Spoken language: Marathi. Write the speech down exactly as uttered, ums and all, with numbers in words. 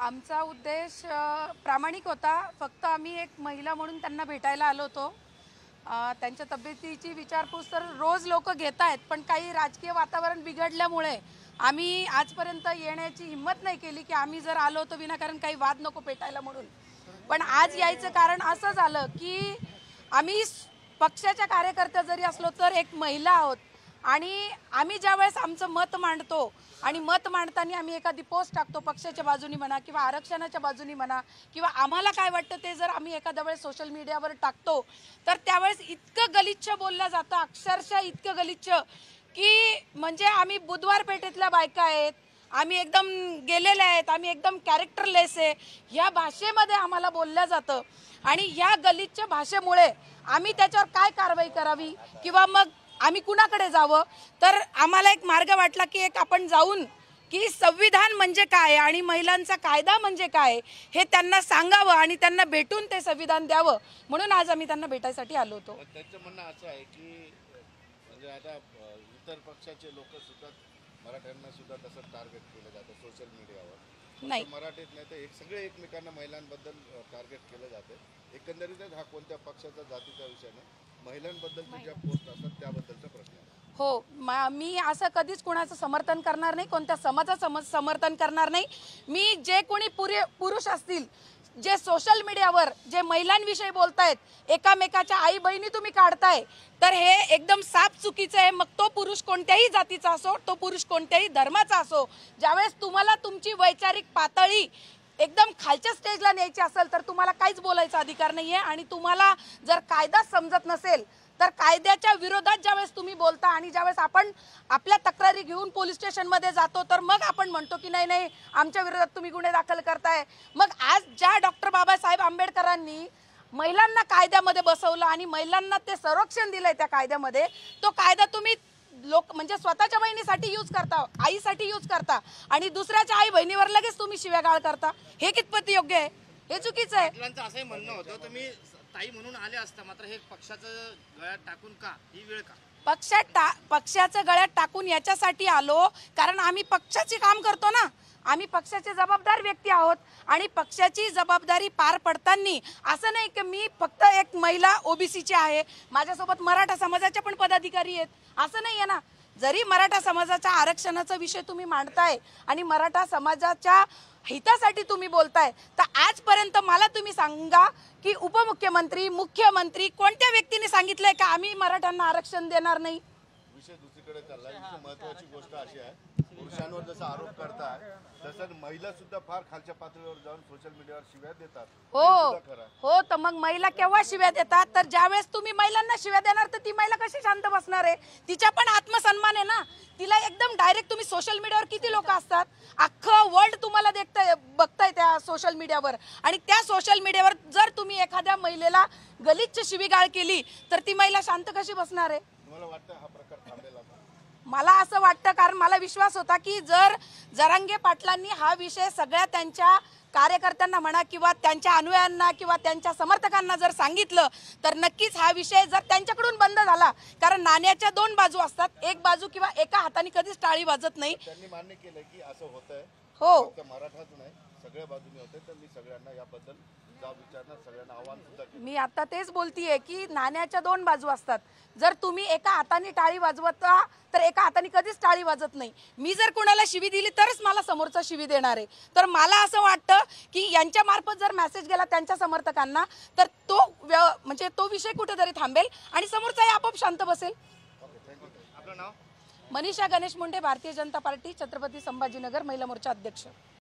आमचा उद्देश अ, प्रामाणिक होता। फक्त आम्ही एक महिला म्हणून त्यांना भेटायला आलो होतो। अ, त्यांच्या तब्येतीची विचारपूस तर रोज लोक घेत आहेत, पण काही राजकीय वातावरण बिघडल्यामुळे आम्ही आजपर्यंत येण्याची हिम्मत नाही केली की आम्ही जर आलो तर विनाकारण काही वाद नको पेटायला म्हणून। पण आज यायचं कारण असं झालं की आम्ही पक्षाच्या कार्यकर्त्या जरी असलो तर एक महिला आहोत आणि आम्ही ज्यावेळेस आमचं मत मांडतो आणि मत मांडताना आम्ही एखादी पोस्ट टाकतो पक्षाच्या बाजूनी म्हणा किंवा आरक्षणाच्या बाजूनी म्हणा किंवा आम्हाला काय वाटतं ते जर आम्ही एखाद्या वेळेस सोशल मीडियावर टाकतो तर त्यावेळेस इतकं गलिच्छ बोललं जातं, अक्षरशः इतकं गलिच्छ की म्हणजे आम्ही बुधवार पेठेतल्या बायका आहेत, आम्ही एकदम गेलेले आहेत, आम्ही एकदम कॅरेक्टरलेस आहे ह्या भाषेमध्ये आम्हाला बोललं जातं। आणि ह्या गलिच्छ भाषेमुळे आम्ही त्याच्यावर काय कारवाई करावी किंवा मग आम्ही कुणाकडे जावं, तर आम्हाला एक मार्ग वाटला की एक आपण जाऊन की संविधान म्हणजे काय आणि महिलांचा कायदा म्हणजे काय हे त्यांना सांगावं आणि त्यांना भेटून ते संविधान द्यावं, म्हणून आज आम्ही त्यांना भेटायसाठी आलो होतो। त्यांचं म्हणणं असं आहे की म्हणजे आता इतर पक्षाचे लोक सुद्धा मराठ्यांना सुद्धा तसं टार्गेट केलं जातं सोशल मीडियावर। नाही, मराठीत नाही तर एक सगळे एकमेकांना महिलांबद्दल टार्गेट केलं जातं। एकंदरीतच हा कोणत्या पक्षाचा जातीचा विषय नाही, महिलांबद्दलचे ज्या पोस्ट असतात त्याबद्दलचा प्रश्न आहे। हो, मी असं कधीच कुणाचं समर्थन करणार नाही, कोणत्या समाजाचं समर्थन करणार नाही। मी जे कोणी पुरुष असतील जे सोशल मीडियावर जे महिलांविषयी बोलतायत, एकामेकाच्या आई बहिणी तुम्ही काढताय, तर हे एकदम साफ चुकीचं आहे। मग तो पुरुष कोणत्याही जातीचा असो, तो पुरुष कोणत्याही धर्माचा असो, ज्यावेळेस तुम्हाला तुमची वैचारिक पातळी एकदम खालच्या स्टेजला न्यायची असेल तर तुम्हाला काहीच बोलायचा अधिकार नाहीये। आणि तुम्हाला जर कायदा समजत नसेल तर कायद्याच्या विरोधात ज्यावेळेस तुम्ही बोलता आणि ज्यावेळेस आपण आपल्या तक्रारी घेऊन पोलीस स्टेशनमध्ये जातो तर मग आपण म्हणतो की नाही नाही आमच्या विरोधात तुम्ही गुन्हे दाखल करताय। मग आज ज्या डॉक्टर बाबासाहेब आंबेडकरांनी महिलांना कायद्यामध्ये बसवलं आणि महिलांना ते संरक्षण दिलंय त्या कायद्यामध्ये, तो कायदा तुम्ही लोक म्हणजे स्वतःच्या बहिणीसाठी यूज करता, आईसाठी यूज करता आणि दुसऱ्याच्या आई बहिणीवर लगेच तुम्ही शिव्यागाळ करता, हे कितपत योग्य आहे? हे चुकीचं आहे। असंही म्हणणं होतं तुम्ही ताई म्हणून आले असता, मात्र हे पक्षाचं गळ्यात टाकून का ही वेळ का? पक्षात टा पक्षाचं गळ्यात टाकून याच्यासाठी आलो कारण आम्ही पक्षाचे काम करतो ना, आम्ही पक्षाचे जबाबदार व्यक्ती आहोत आणि पक्षाची जबाबदारी पार पडताना असं नाही की मी फक्त एक महिला ओबीसीची आहे, माझ्यासोबत मराठा समाजाचे पण पदाधिकारी आहेत, असं नाही आहे ना। जरी मराठा समाजाच्या आरक्षणाचा विषय तुम्ही मांडताय आणि मराठा समाजाच्या हितासाठी तुम्ही बोलताय, तर आजपर्यंत मला तुम्ही सांगा की उपमुख्यमंत्री मुख्यमंत्री कोणत्या व्यक्तीने सांगितलंय का आम्ही मराठ्यांना आरक्षण देणार नाही? विषय दुसरीकडे चालला। महत्वाची गोष्ट अशी आहे, पुरुषांवर जसा आरोप करतात तसं महिला सुद्धा फार खालच्या पातळीवर जाऊन सोशल मीडियावर शिव्या देतात। हो हो, तर मग महिला केव्हा शिव्या देतात? तर ज्यावेळेस तुम्ही महिलांना शिव्या देणार तर ती महिला कशी शांत बसणार आहे? तिचा पण आत्मसन्मान आहे ना। तिला एकदम डायरेक्ट तुम्ही सोशल मीडियावर किती लोक असतात, अख्खं वर्ल्ड तुम्हाला देखताय बघताय त्या सोशल मीडियावर, आणि त्या सोशल मीडियावर जर तुम्ही एखाद्या महिलेला गलिच्छ शिवीगाळ केली तर ती महिला शांत कशी बसणार आहे? मला वाटतं हा प्रकार थांबेल आता? मला असं वाटतं, कारण मला विश्वास होता की जर जरांगे पाटलांनी हा विषय सगळ्या त्यांच्या कार्यकर्त्यांना म्हणा किंवा त्यांच्या अनुयायांना किंवा त्यांच्या समर्थकांना जर सांगितलं तर नक्कीच हा विषय जर त्यांच्याकडून बंद झाला, कारण नाण्याच्या दोन बाजू असतात, एक बाजू किंवा एका हाताने कधीच टाळी वाजत नाही। त्यांनी मान्य केलंय की असं होतंय, हो मराठाच नाही सगळ्या बाजूने होते, तर मी सगळ्यांना याबद्दल जाब विचारणार, सगळ्यांना आव्हान सुद्धा केलं। मी आता तेच बोलतीये की नाण्याच्या दोन बाजू असतात, जर तुम्ही एका हाताने टाळी वाजवता तर एका हाताने कधीच टाळी वाजत नाही। मी जर कोणाला शिवी दिली तरच मला समोरचा शिवी देणार आहे, तर मला असं वाटतं की यांच्या मार्फत जर मेसेज गेला त्यांच्या समर्थकांना तर तो म्हणजे तो विषय कुठेतरी थांबेल आणि समोरचाही आपोआप शांत बसेल। आपलं नाव? मनीषा गणेश मुंडे, भारतीय जनता पार्टी, छत्रपती संभाजीनगर महिला मोर्चा अध्यक्ष।